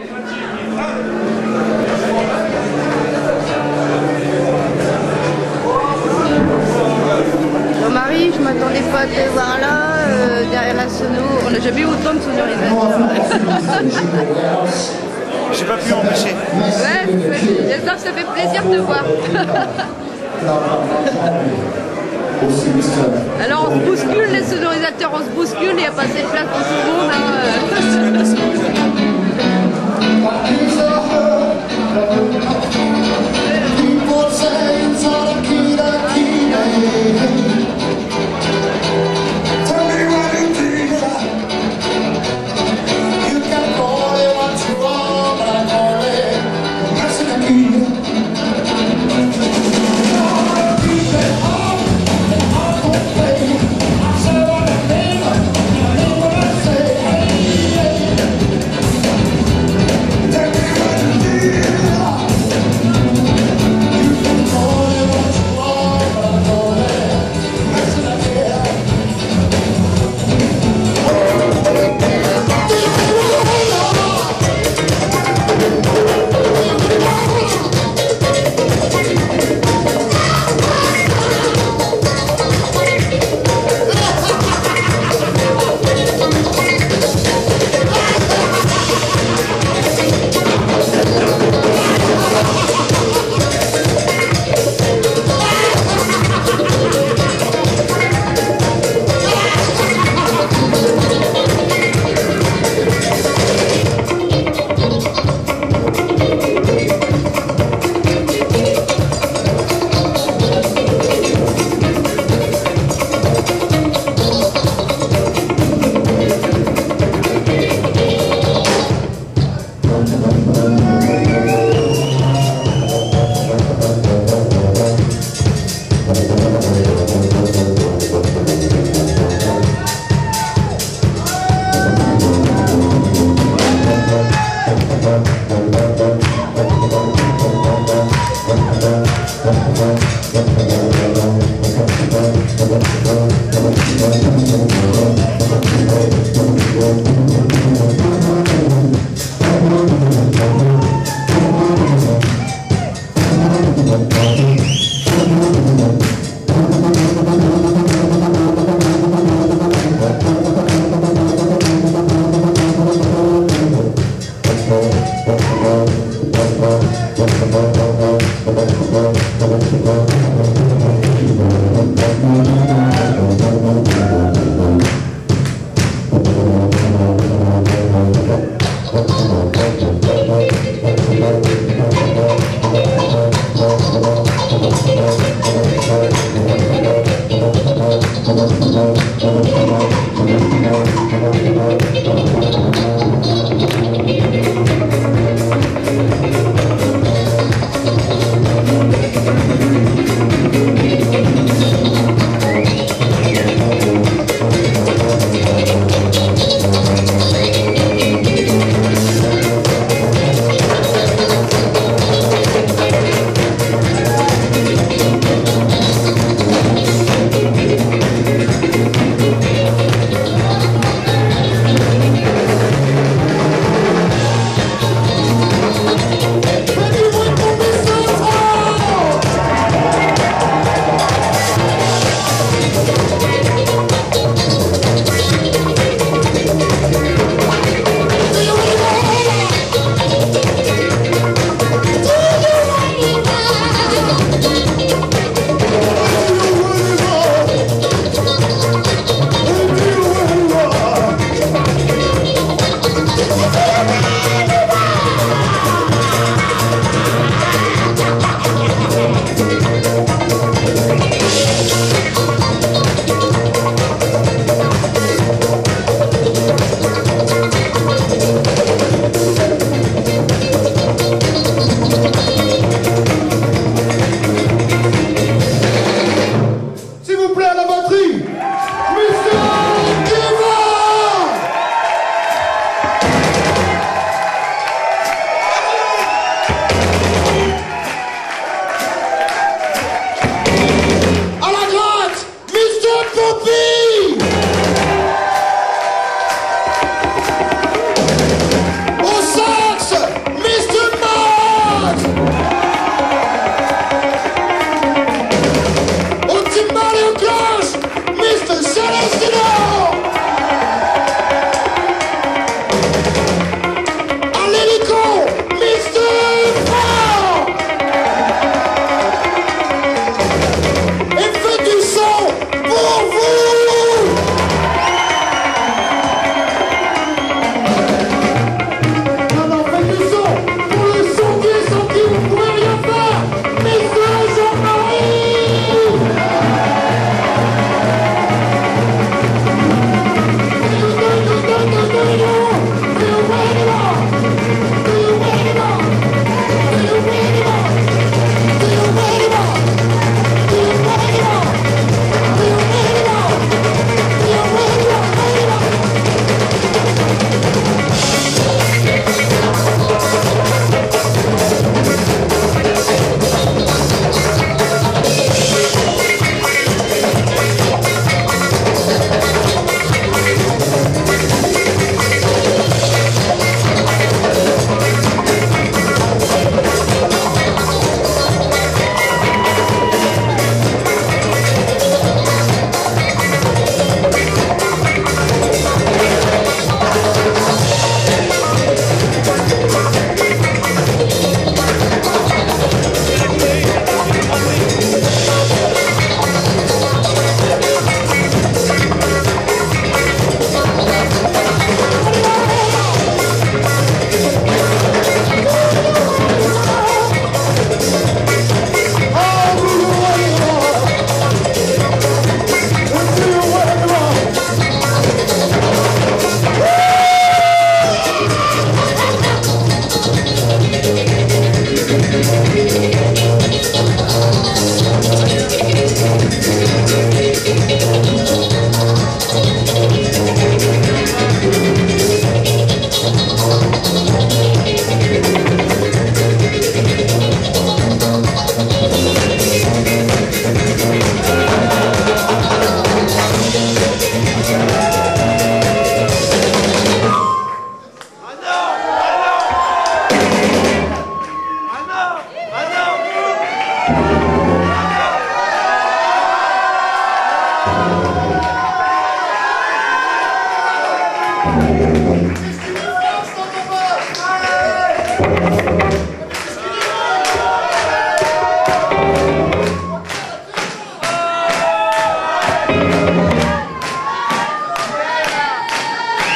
Marie, je m'attendais pas à te voir là, derrière la sono. On n'a jamais eu autant de sonorisation. J'ai pas pu empêcher. Ouais, j'espère que ça fait plaisir de te voir. Alors on se bouscule, les sonorisateurs, on se bouscule, il n'y a pas assez de place pour tout le monde. Hein.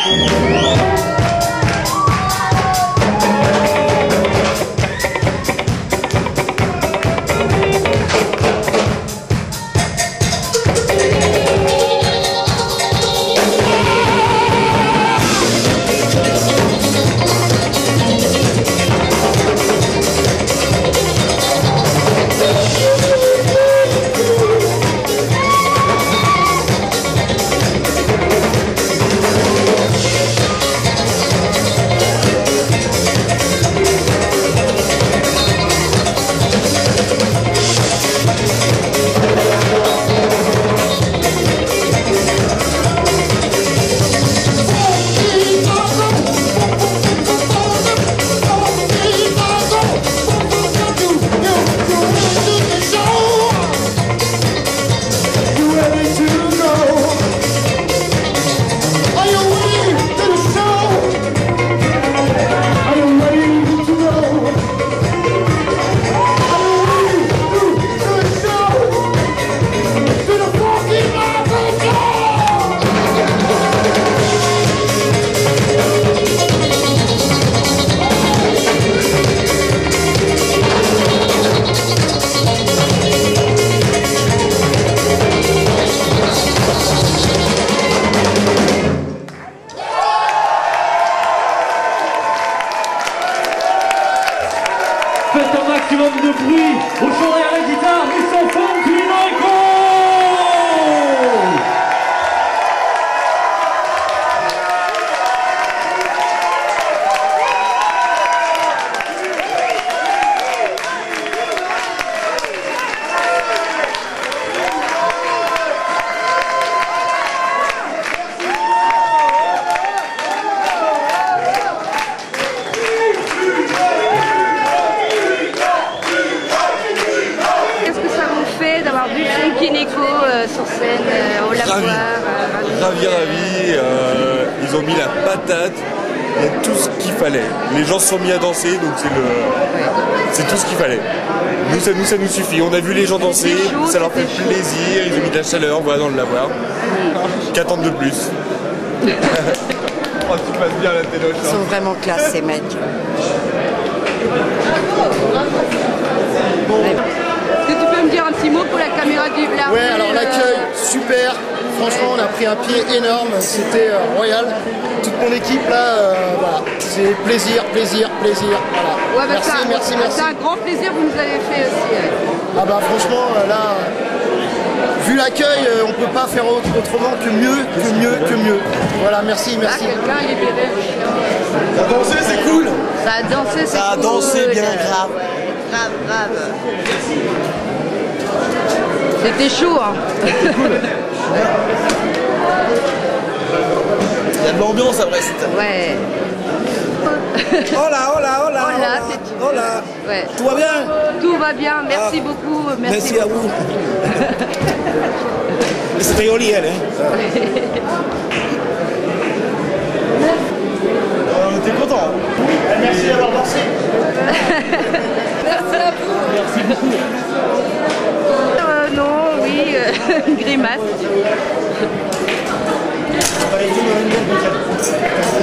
Faites un maximum de bruit au chant et à la guitare, ils sont Fonky Nyko. D'avoir vu Fonky Nyko sur scène au Lavoir. Ravi. Ils ont mis la patate, il y a tout ce qu'il fallait. Les gens se sont mis à danser, donc c'est tout ce qu'il fallait. Nous, ça nous suffit. On a vu les gens danser, chaud, ça leur fait plaisir, ils ont mis de la chaleur, voilà, dans le Lavoir. Qu'attendre de plus? Oh, tu passes bien la téloche. Ils sont vraiment classe, ces mecs. Est-ce que tu peux me dire un petit mot pour la caméra du Vivre La Rue? Ouais, alors l'accueil, super. Franchement, on a pris un pied énorme. C'était royal. Toute mon équipe là, voilà. C'est plaisir. Voilà. Ouais, merci. C'est un grand plaisir, vous nous avez fait aussi. Ah bah franchement, là, vu l'accueil, on peut pas faire autrement que mieux. Voilà, merci. Ah, quelqu'un est libéré. Ça a dansé, c'est cool. Ça a dansé, c'est cool. Ça a dansé bien grave. Grave. C'était chaud, hein. Il y a de l'ambiance à Brest. Ouais. Hola. Ouais. Tout va bien? Tout va bien, merci beaucoup. Merci à vous. C'était joli, elle, hein? On était contents. Merci d'avoir dansé. Merci à vous. Merci beaucoup. Non, oui, une grimace.